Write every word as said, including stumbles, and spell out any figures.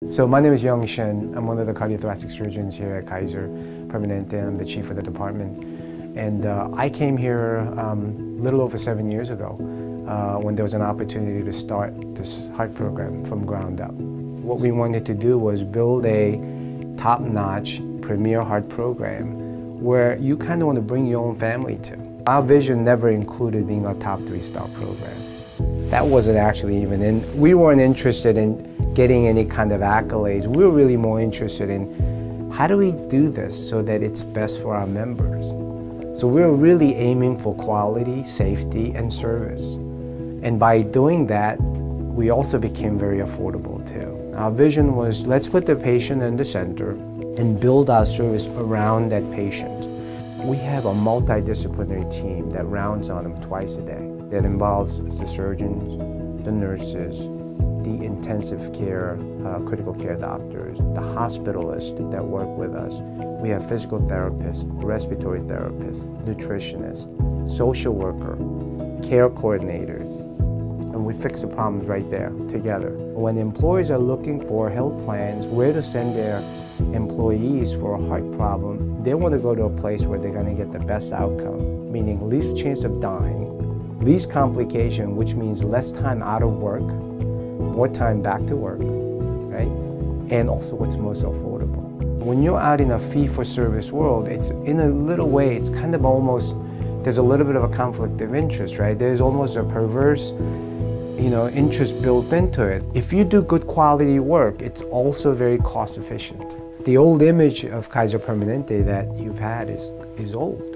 So my name is Young Shen. I'm one of the cardiothoracic surgeons here at Kaiser Permanente. I'm the chief of the department. And uh, I came here um, a little over seven years ago uh, when there was an opportunity to start this heart program from ground up. What we wanted to do was build a top-notch premier heart program where you kind of want to bring your own family to. Our vision never included being a top three-star program. That wasn't actually even in, we weren't interested in getting any kind of accolades. We were really more interested in how do we do this so that it's best for our members. So we were really aiming for quality, safety, and service. And by doing that, we also became very affordable too. Our vision was, let's put the patient in the center and build our service around that patient. We have a multidisciplinary team that rounds on them twice a day. That involves the surgeons, the nurses, the intensive care, uh, critical care doctors, the hospitalists that work with us. We have physical therapists, respiratory therapists, nutritionists, social worker, care coordinators, and we fix the problems right there together. When employers are looking for health plans, where to send their employees for a heart problem, they want to go to a place where they're going to get the best outcome, meaning least chance of dying, least complication, which means less time out of work, more time back to work, right? And also what's most affordable. When you're out in a fee-for-service world, it's in a little way, it's kind of almost, there's a little bit of a conflict of interest, right? There's almost a perverse, you know, interest built into it. If you do good quality work, it's also very cost efficient. The old image of Kaiser Permanente that you've had is, is old.